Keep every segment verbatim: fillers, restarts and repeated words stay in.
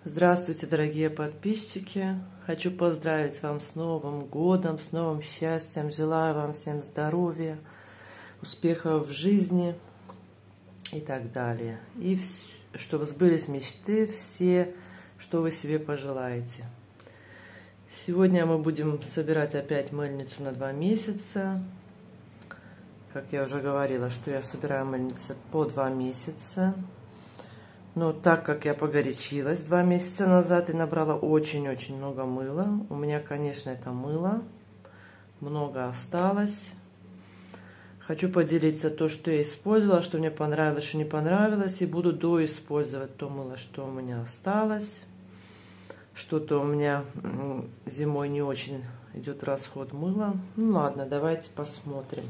Здравствуйте, дорогие подписчики! Хочу поздравить вас с Новым годом, с новым счастьем. Желаю вам всем здоровья, успехов в жизни и так далее. И чтобы сбылись мечты все, что вы себе пожелаете. Сегодня мы будем собирать опять мыльницу на два месяца. Как я уже говорила, что я собираю мыльницы по два месяца. Но так как я погорячилась два месяца назад и набрала очень-очень много мыла, у меня, конечно, это мыло, много осталось. Хочу поделиться то, что я использовала, что мне понравилось, что не понравилось, и буду доиспользовать то мыло, что у меня осталось. Что-то у меня зимой не очень идет расход мыла. Ну ладно, давайте посмотрим.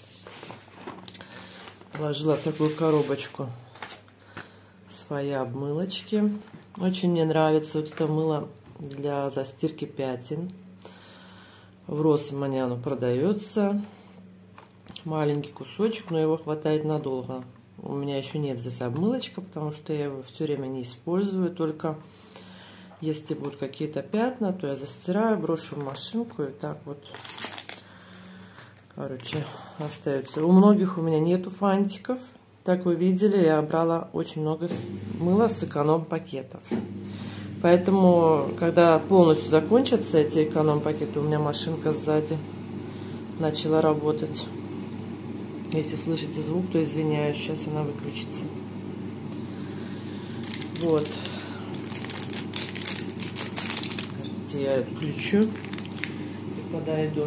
Положила в такую коробочку свои обмылочки. Очень мне нравится вот это мыло для застирки пятен. В Россмане оно продается. Маленький кусочек, но его хватает надолго. У меня еще нет здесь обмылочка, потому что я его все время не использую. Только если будут какие-то пятна, то я застираю, брошу в машинку и так вот, короче, остается. У многих у меня нету фантиков. Как вы видели, я брала очень много мыла с эконом-пакетов. Поэтому, когда полностью закончатся эти эконом-пакеты, у меня машинка сзади начала работать. Если слышите звук, то извиняюсь, сейчас она выключится. Вот. Подождите, я отключу и подойду.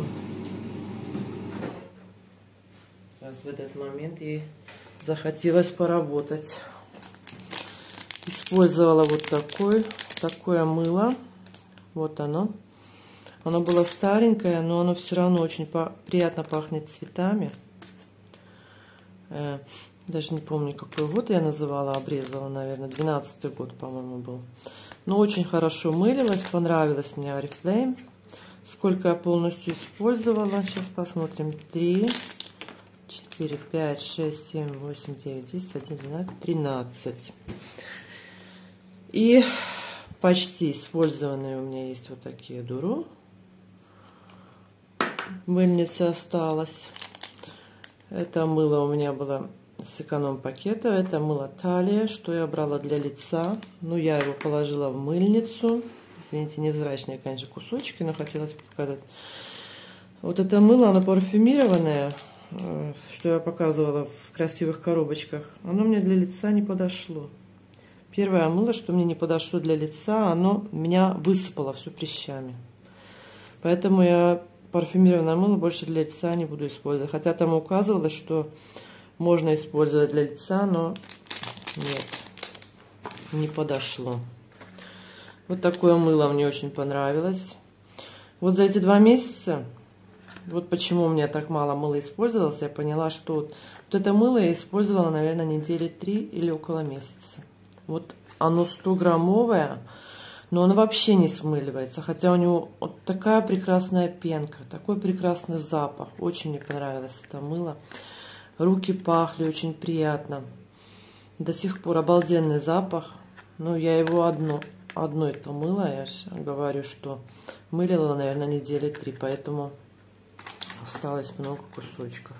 Раз в этот момент ей захотелось поработать. Использовала вот такой, такое мыло. Вот оно. Оно было старенькое, но оно все равно очень приятно пахнет цветами. Даже не помню, какой год я называла, обрезала, наверное, двенадцатый год, по-моему, был. Но очень хорошо мылилось, понравилось мне Oriflame. Сколько я полностью использовала, сейчас посмотрим. три, четыре, пять, шесть, семь, восемь, девять, десять, одиннадцать, двенадцать, тринадцать. И почти использованные у меня есть вот такие дуру. Мыльница осталась. Это мыло у меня было с эконом-пакета. Это мыло Талия, что я брала для лица. Ну, я его положила в мыльницу. Извините, невзрачные, конечно, кусочки, но хотелось показать. Вот это мыло, оно парфюмированное, что я показывала в красивых коробочках. Оно мне для лица не подошло. Первое мыло, что мне не подошло для лица, оно меня высыпало все прыщами. Поэтому я парфюмированное мыло больше для лица не буду использовать. Хотя там указывалось, что можно использовать для лица, но нет, не подошло. Вот такое мыло мне очень понравилось. Вот за эти два месяца, вот почему у меня так мало мыла использовалось, я поняла, что вот, вот это мыло я использовала, наверное, недели три или около месяца. Вот оно сто граммовое. Но он вообще не смыливается, хотя у него вот такая прекрасная пенка, такой прекрасный запах. Очень мне понравилось это мыло. Руки пахли очень приятно. До сих пор обалденный запах. Ну, я его одно, одно это мыло, я же говорю, что мылила, наверное, недели три, поэтому осталось много кусочков.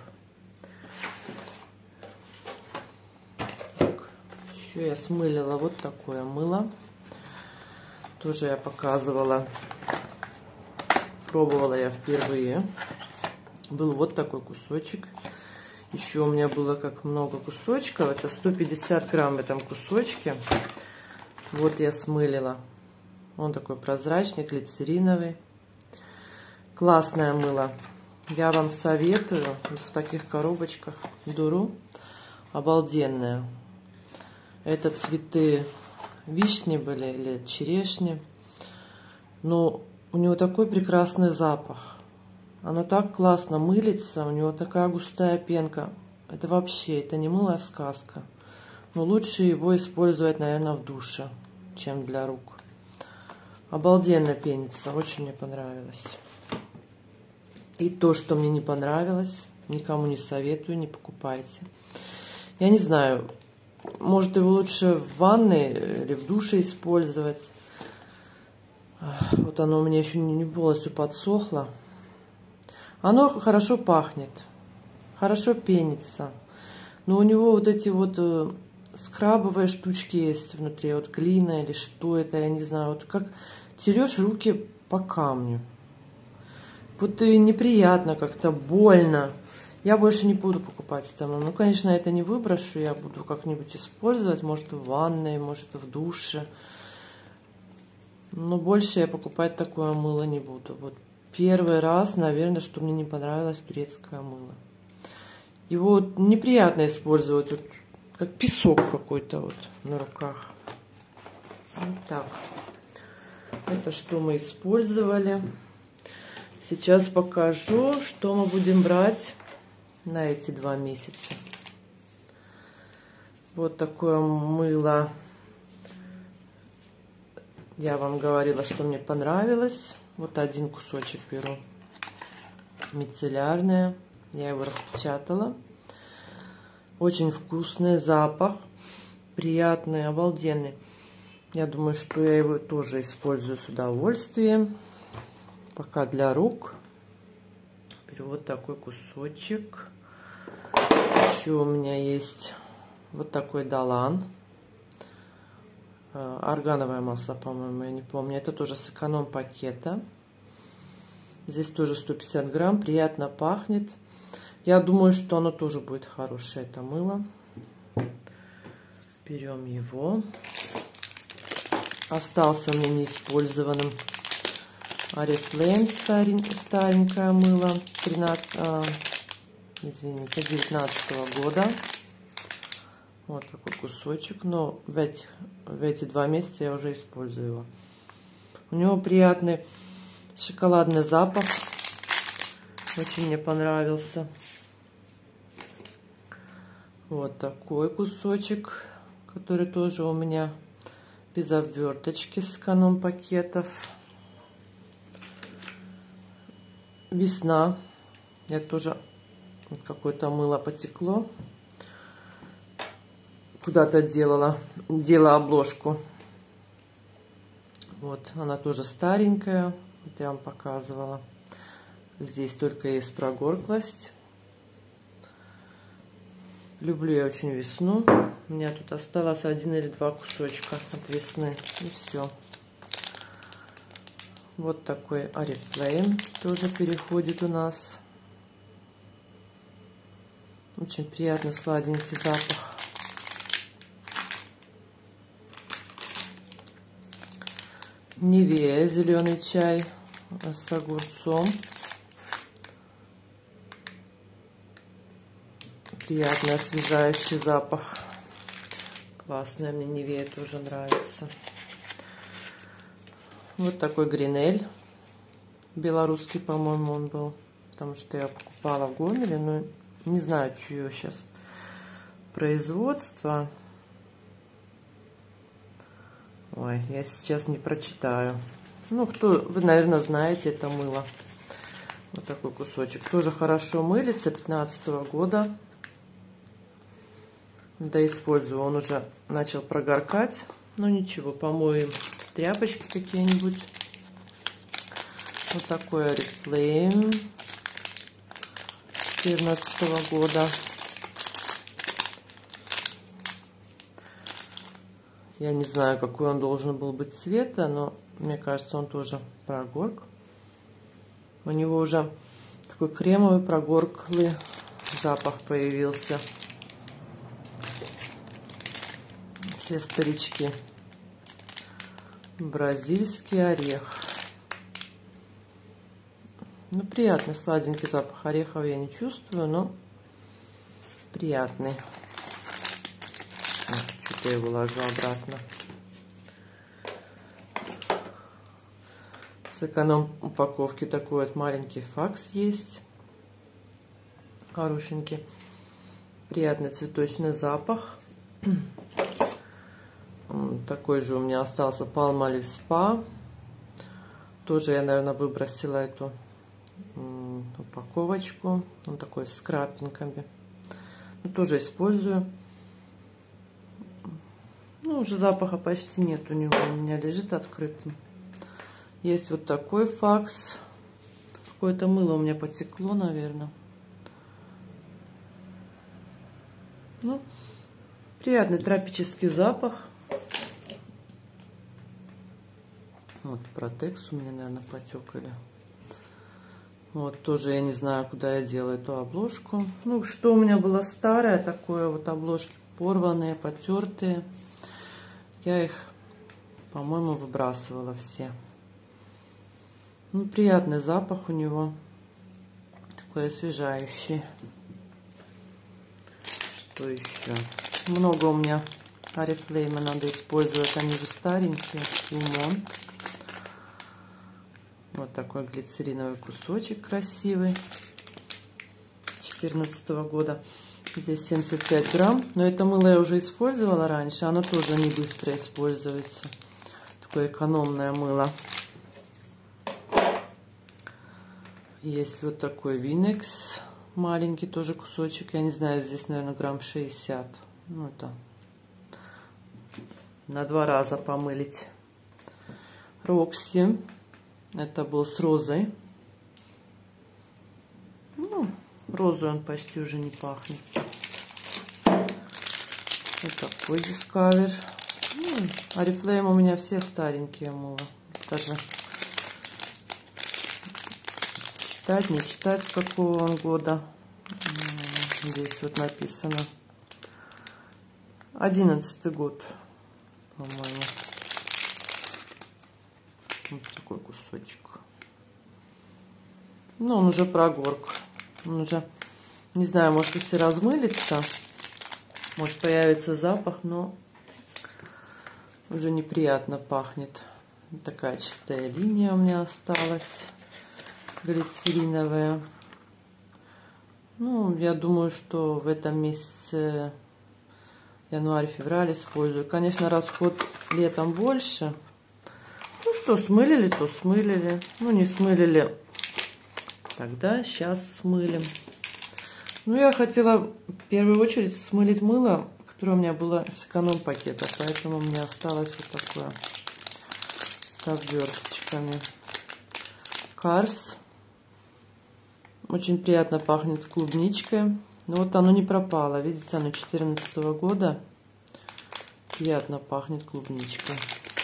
Так, еще я смылила вот такое мыло. Тоже я показывала, пробовала я впервые. Был вот такой кусочек. Еще у меня было как много кусочков. Это сто пятьдесят грамм в этом кусочке. Вот я смылила. Он такой прозрачный, глицериновый. Классное мыло. Я вам советую. Вот в таких коробочках дуру. Обалденная. Это цветы вишни были или черешни. Но у него такой прекрасный запах. Оно так классно мылится. У него такая густая пенка. Это вообще, это не мыло, а сказка. Но лучше его использовать, наверное, в душе, чем для рук. Обалденно пенится. Очень мне понравилось. И то, что мне не понравилось, никому не советую, не покупайте. Я не знаю, может его лучше в ванной или в душе использовать. Вот оно у меня еще не полностью подсохло. Оно хорошо пахнет, хорошо пенится. Но у него вот эти вот скрабовые штучки есть внутри, вот глина или что это, я не знаю. Вот как терешь руки по камню. Вот и неприятно, как-то больно. Я больше не буду покупать это. Ну, конечно, это не выброшу, я буду как-нибудь использовать, может в ванной, может в душе. Но больше я покупать такое мыло не буду. Вот первый раз, наверное, что мне не понравилось турецкое мыло. Его вот неприятно использовать, вот, как песок какой-то вот на руках. Вот так. Это что мы использовали. Сейчас покажу, что мы будем брать на эти два месяца. Вот такое мыло. Я вам говорила, что мне понравилось. Вот один кусочек беру. Мицеллярное. Я его распечатала. Очень вкусный запах. Приятный, обалденный. Я думаю, что я его тоже использую с удовольствием. Пока для рук. Беру вот такой кусочек. Еще у меня есть вот такой Далан. Органовое масло, по-моему, я не помню. Это тоже с эконом-пакета. Здесь тоже сто пятьдесят грамм. Приятно пахнет. Я думаю, что оно тоже будет хорошее, это мыло. Берем его. Остался у меня неиспользованным Oriflame, старенькое, старенькое мыло. тринадцатого, извините, девятнадцатого года. Вот такой кусочек, но в, этих, в эти два месяца я уже использую его. У него приятный шоколадный запах, очень мне понравился. Вот такой кусочек, который тоже у меня без обверточки с эконом-пакетов. Весна, я тоже какое-то мыло потекло. Куда-то делала, делала обложку. Вот, она тоже старенькая. Вот я вам показывала. Здесь только есть прогорклость. Люблю я очень весну. У меня тут осталось один или два кусочка от весны. И все. Вот такой Oriflame тоже переходит у нас. Очень приятный сладенький запах. Nivea зеленый чай с огурцом. Приятный освежающий запах. Классная, мне Nivea тоже нравится. Вот такой Гринель. Белорусский, по-моему, он был. Потому что я покупала в Гомеле, но не знаю, чье сейчас производство. Ой, я сейчас не прочитаю. Ну, кто, вы, наверное, знаете это мыло. Вот такой кусочек. Тоже хорошо мылится, пятнадцатого года. Да, использую. Он уже начал прогоркать. Ну, ничего, помоем тряпочки какие-нибудь. Вот такой Oriflame четырнадцатого года. Я не знаю, какой он должен был быть цвета, но мне кажется, он тоже прогорк. У него уже такой кремовый прогорклый запах появился. Все старички. Бразильский орех. Ну, приятный сладенький запах. Орехов я не чувствую, но приятный. Что-то я его ложу обратно. С эконом упаковки такой вот маленький факс есть. Хорошенький. Приятный цветочный запах. Такой же у меня остался Palmolive Spa. Тоже я, наверное, выбросила эту упаковочку. Он такой с крапинками. Но тоже использую. Ну, уже запаха почти нет у него, у меня лежит открытым. Есть вот такой факс. Какое-то мыло у меня потекло, наверное. Ну, приятный тропический запах. Вот протекс у меня, наверное, потек или... Вот тоже я не знаю, куда я делаю эту обложку. Ну, что у меня было старое, такое вот обложки порванные, потертые. Я их, по-моему, выбрасывала все. Ну, приятный запах у него. Такой освежающий. Что еще? Много у меня Oriflame надо использовать. Они же старенькие. Лимон. Вот такой глицериновый кусочек красивый. две тысячи четырнадцатого года. Здесь семьдесят пять грамм. Но это мыло я уже использовала раньше. Оно тоже не быстро используется. Такое экономное мыло. Есть вот такой Винекс. Маленький тоже кусочек. Я не знаю, здесь, наверное, грамм шестьдесят. Ну, это на два раза помылить. Рокси. Это был с розой. Ну, розой он почти уже не пахнет. Вот такой дискавер. Ну, Oriflame у меня все старенькие мыло. Даже читать, не читать, с какого он года. Здесь вот написано. Одиннадцатый год, по-моему. Вот такой кусочек. Ну, он уже прогорк. Он уже, не знаю, может, если размылится, может появится запах, но уже неприятно пахнет. Такая чистая линия у меня осталась. Глицериновая. Ну, я думаю, что в этом месяце, январь-февраль, использую. Конечно, расход летом больше. Ну что, смылили, то смылили. Ну, не смылили, тогда сейчас смылим. Ну, я хотела в первую очередь смылить мыло, которое у меня было с эконом-пакета. Поэтому у меня осталось вот такое с обверточками. Карс. Очень приятно пахнет клубничкой. Но вот оно не пропало. Видите, оно две тысячи четырнадцатого года. Приятно пахнет клубничкой.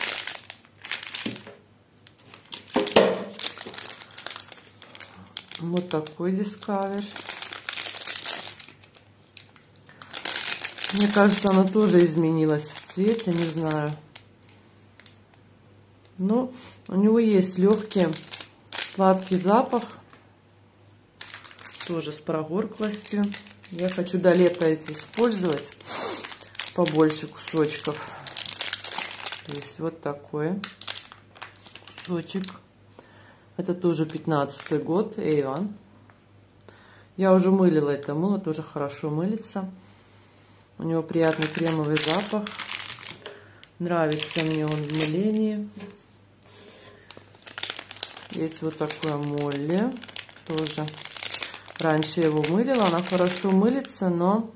Вот такой дискавер. Мне кажется, оно тоже изменилось в цвете, не знаю. Но у него есть легкий сладкий запах. Тоже с прогорклостью. Я хочу до лета эти использовать. Побольше кусочков. То есть вот такой кусочек. Это тоже пятнадцатый год. Эйван. Я уже мылила это мыло. Тоже хорошо мылится. У него приятный кремовый запах. Нравится мне он в мылении. Есть вот такое Молли. Тоже. Раньше я его мылила. Она хорошо мылится, но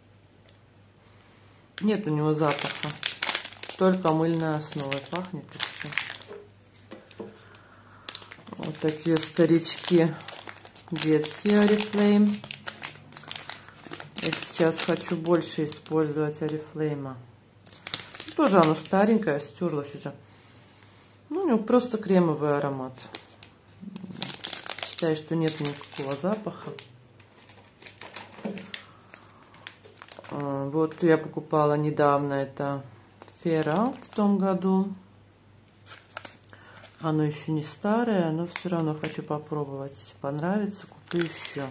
нет у него запаха. Только мыльной основой пахнет и все. Вот такие старички. Детские Oriflame. Я сейчас хочу больше использовать Oriflame. Тоже оно старенькое, стерлось уже. Ну, у него просто кремовый аромат. Считаю, что нет никакого запаха. Вот я покупала недавно это Фера в том году. Оно еще не старое, но все равно хочу попробовать. Понравится, куплю еще.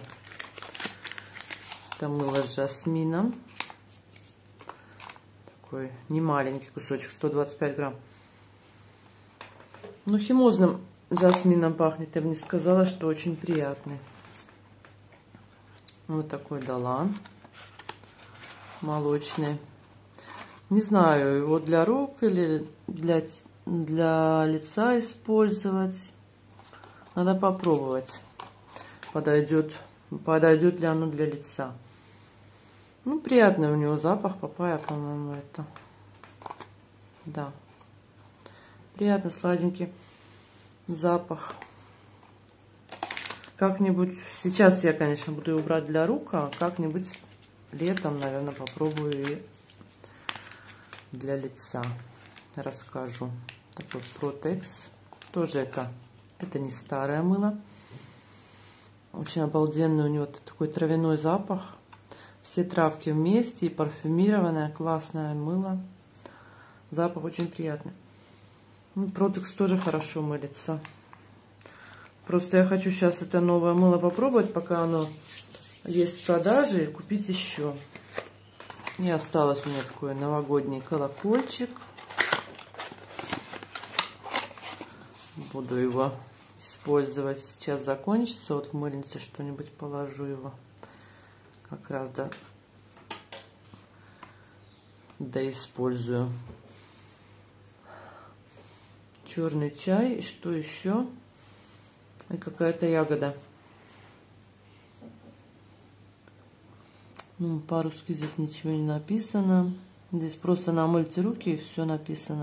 Это мыло с жасмином. Такой немаленький кусочек, сто двадцать пять грамм. Ну, химозным жасмином пахнет. Я бы не сказала, что очень приятный. Вот такой Далан. Молочный. Не знаю, его для рук или для, для лица использовать. Надо попробовать. Подойдет, подойдет ли оно для лица. Ну, приятный у него запах. Папайя, по-моему, это. Да. Приятно, сладенький запах. Как-нибудь, сейчас я, конечно, буду его брать для рук, а как-нибудь летом, наверное, попробую и для лица. Расскажу. Такой Protex. Тоже это, это не старое мыло. Очень обалденный у него такой травяной запах. Все травки вместе и парфюмированное классное мыло. Запах очень приятный. Ну, Protex тоже хорошо мылится. Просто я хочу сейчас это новое мыло попробовать, пока оно есть в продаже, и купить еще. И осталось у меня такой новогодний колокольчик. Буду его использовать. Сейчас закончится. Вот в мыльнице что-нибудь положу его. Как раз да, да использую. Черный чай. И что еще? И какая-то ягода. Ну, по-русски здесь ничего не написано. Здесь просто намойте руки и все написано.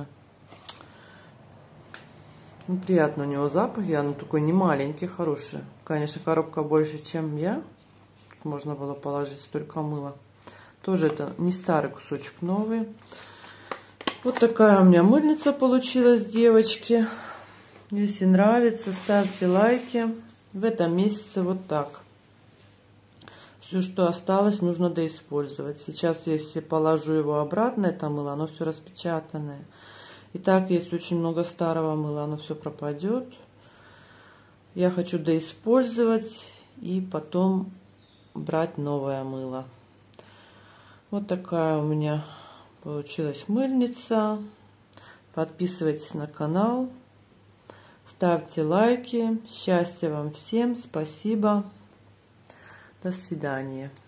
Ну, приятно у него запах. Я, ну, такой не маленький, хороший. Конечно, коробка больше, чем я. Можно было положить столько мыла. Тоже это не старый кусочек, новый. Вот такая у меня мыльница получилась, девочки. Если нравится, ставьте лайки. В этом месяце вот так. Все, что осталось, нужно доиспользовать. Сейчас, если положу его обратно, это мыло, оно все распечатанное. И так есть очень много старого мыла, оно все пропадет. Я хочу доиспользовать и потом брать новое мыло. Вот такая у меня получилась мыльница. Подписывайтесь на канал. Ставьте лайки. Счастья вам всем. Спасибо. До свидания.